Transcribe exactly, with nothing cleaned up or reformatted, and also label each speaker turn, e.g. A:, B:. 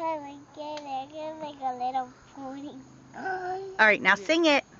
A: time I get it, I'm gonna make a little pony.
B: All right, now sing it.